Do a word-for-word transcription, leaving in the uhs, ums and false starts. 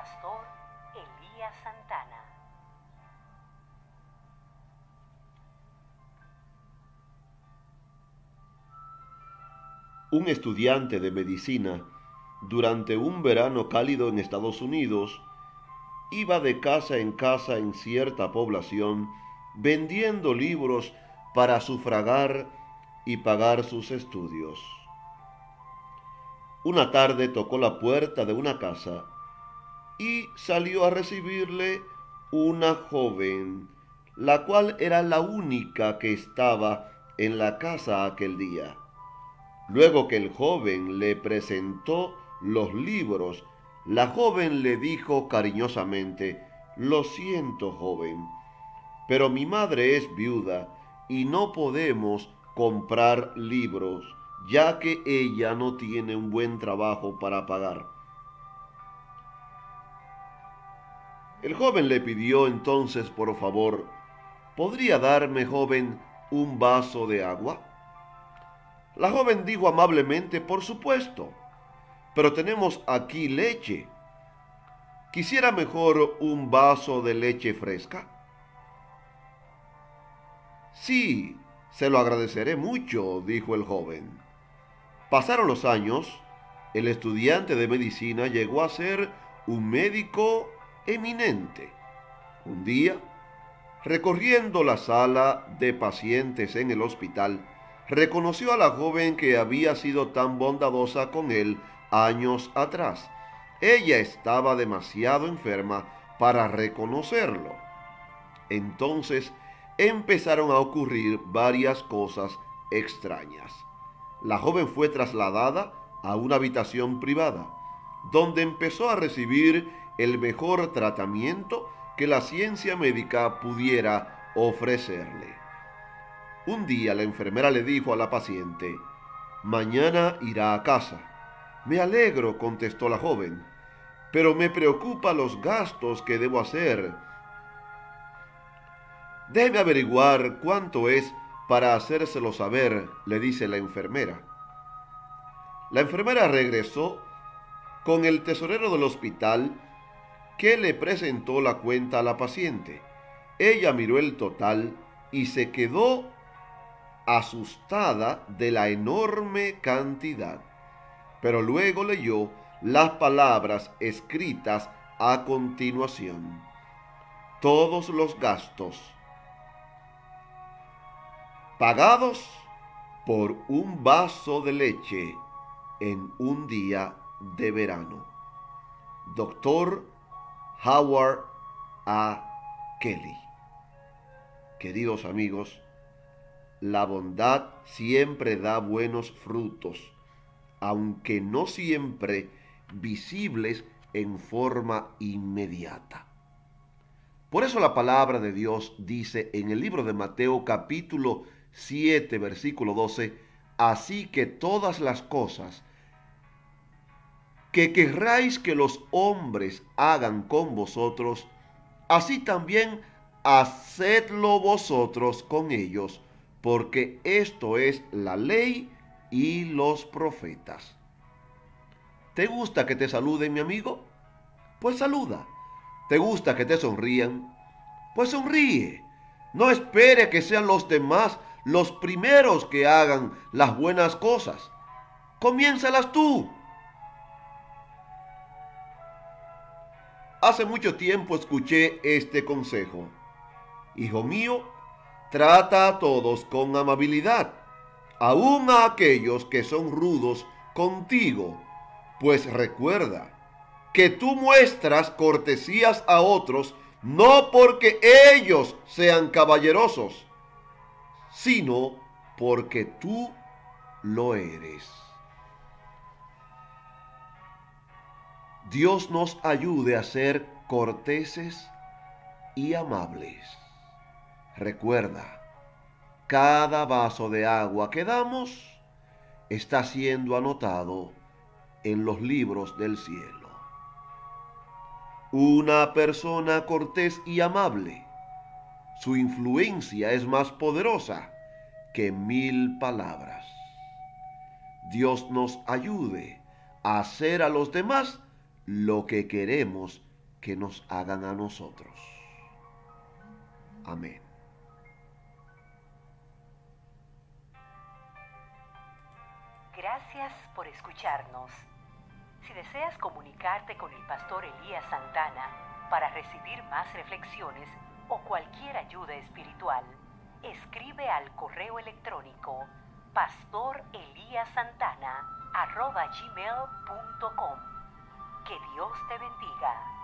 pastor Elías Santana. Un estudiante de medicina, durante un verano cálido en Estados Unidos, iba de casa en casa en cierta población vendiendo libros para sufragar y pagar sus estudios. Una tarde tocó la puerta de una casa y salió a recibirle una joven, la cual era la única que estaba en la casa aquel día. Luego que el joven le presentó los libros, la joven le dijo cariñosamente: «Lo siento, joven, pero mi madre es viuda y no podemos comprar libros, ya que ella no tiene un buen trabajo para pagar». El joven le pidió entonces, por favor: «¿Podría darme, joven, un vaso de agua?». La joven dijo amablemente: «Por supuesto, pero tenemos aquí leche. ¿Quisiera mejor un vaso de leche fresca?». «Sí, se lo agradeceré mucho», dijo el joven. Pasaron los años. El estudiante de medicina llegó a ser un médico eminente. Un día, recorriendo la sala de pacientes en el hospital, reconoció a la joven que había sido tan bondadosa con él años atrás. Ella estaba demasiado enferma para reconocerlo. Entonces empezaron a ocurrir varias cosas extrañas. La joven fue trasladada a una habitación privada, donde empezó a recibir el mejor tratamiento que la ciencia médica pudiera ofrecerle. Un día la enfermera le dijo a la paciente: «Mañana irá a casa». «Me alegro», contestó la joven, «pero me preocupa los gastos que debo hacer». «Déjeme averiguar cuánto es para hacérselo saber», le dice la enfermera. La enfermera regresó con el tesorero del hospital, que le presentó la cuenta a la paciente. Ella miró el total y se quedó asustada de la enorme cantidad, pero luego leyó las palabras escritas a continuación: «Todos los gastos pagados por un vaso de leche en un día de verano. Doctor Howard A. Kelly». Queridos amigos, la bondad siempre da buenos frutos, aunque no siempre visibles en forma inmediata. Por eso la palabra de Dios dice en el libro de Mateo capítulo siete, versículo doce: «Así que todas las cosas que querráis que los hombres hagan con vosotros, así también hacedlo vosotros con ellos, porque esto es la ley y los profetas». ¿Te gusta que te saluden, mi amigo? Pues saluda. ¿Te gusta que te sonrían? Pues sonríe. No espere que sean los demás los primeros que hagan las buenas cosas. Comiénzalas tú. Hace mucho tiempo escuché este consejo: «Hijo mío, trata a todos con amabilidad, aun a aquellos que son rudos contigo, pues recuerda que tú muestras cortesías a otros no porque ellos sean caballerosos, sino porque tú lo eres». Dios nos ayude a ser corteses y amables. Recuerda, cada vaso de agua que damos está siendo anotado en los libros del cielo. Una persona cortés y amable, su influencia es más poderosa que mil palabras. Dios nos ayude a hacer a los demás lo que queremos que nos hagan a nosotros. Amén. Gracias por escucharnos. Si deseas comunicarte con el pastor Elías Santana para recibir más reflexiones o cualquier ayuda espiritual, escribe al correo electrónico pastoreliasantana arroba gmail punto com. Que Dios te bendiga.